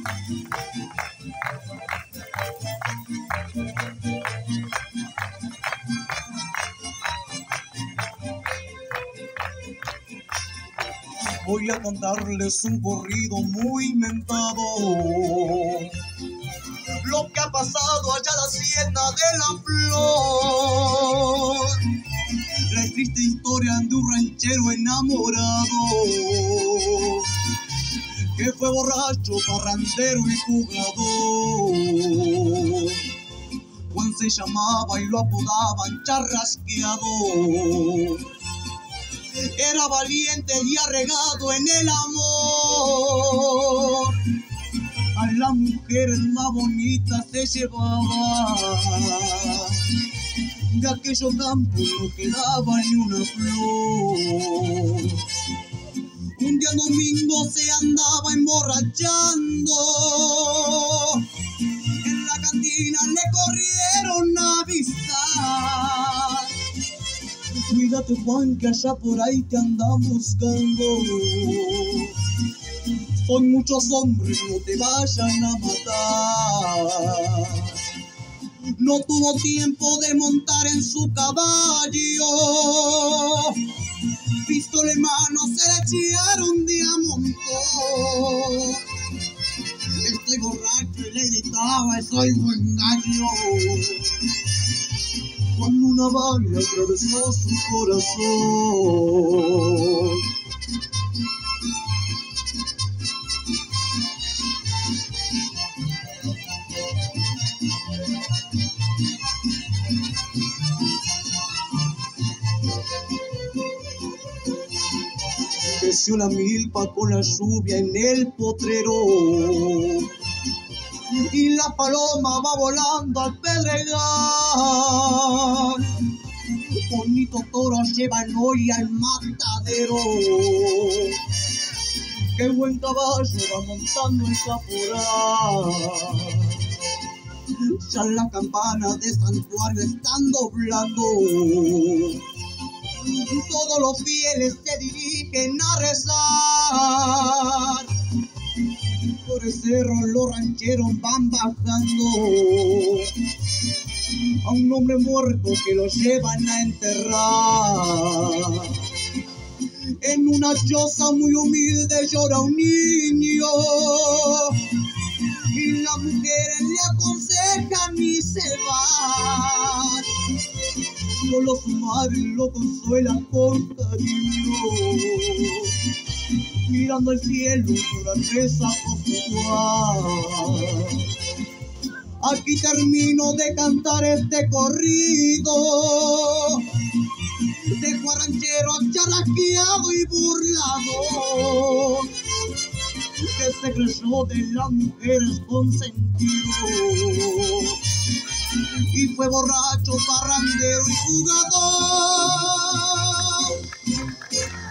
Voy a contarles un corrido muy inventado, lo que ha pasado allá en la hacienda de la Flor. La triste historia de un ranchero enamorado, que fue borracho, parrandero y jugador. Juan se llamaba y lo apodaban Charrasqueador. Era valiente y arregado en el amor. A las mujeres más bonitas se llevaba. De aquellos campos no quedaba ni una flor. Un día domingo se andaba emborrachando. En la cantina le corrieron a avisar. Cuídate, Juan, que allá por ahí te andan buscando. Son muchos hombres, no te vayan a matar. No tuvo tiempo de montar en su caballo. Pistola en mano se le echaron de a montón. Estoy borracho y le gritaba, soy buen gallo. Cuando una bala atravesó su corazón. Creció la milpa con la lluvia en el potrero, y la paloma va volando al pedregal. Bonitos toros llevan hoy al matadero. Qué buen caballo va montando el caporal. Ya las campanas de santuario están doblando. Todos los fieles se dirigen a rezar. Por el cerro los rancheros van bajando a un hombre muerto que lo llevan a enterrar. En una choza muy humilde llora un niño, y las mujeres le aconsejan y se van. Solo su madre lo consuela con cariño. Mirando al cielo, llora, reza por su Juan. Aquí termino de cantar este corrido, de ranchero charrasqueado y burlado, que se creyó de las mujeres consentido, y fue borracho, parrandero y jugador.